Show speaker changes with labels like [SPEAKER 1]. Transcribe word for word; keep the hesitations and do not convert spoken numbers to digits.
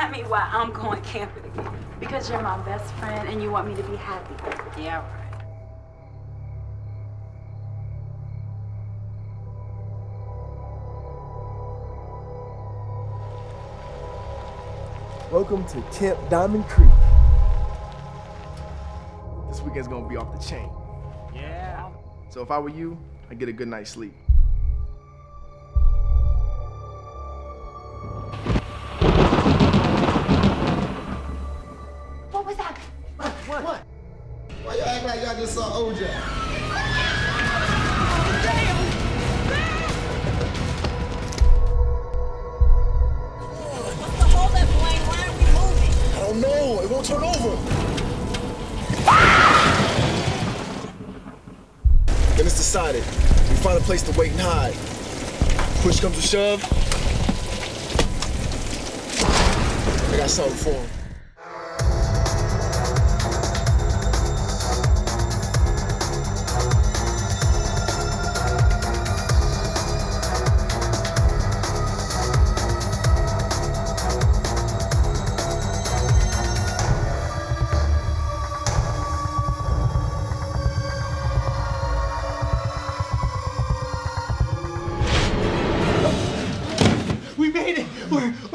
[SPEAKER 1] remind me why I'm going camping again. Because you're my best friend and you want me to be happy. Yeah, right.
[SPEAKER 2] Welcome to Camp Diamond Creek. This weekend's gonna be off the chain.
[SPEAKER 3] Yeah.
[SPEAKER 2] So if I were you, I'd get a good night's sleep.
[SPEAKER 1] What was that?
[SPEAKER 3] What? What? What?
[SPEAKER 4] Why y'all act like y'all just saw O J?
[SPEAKER 2] Oh no, it won't turn over. Then it's decided. We find a place to wait and hide. Push comes to shove. I got something for him.
[SPEAKER 4] We made it! We're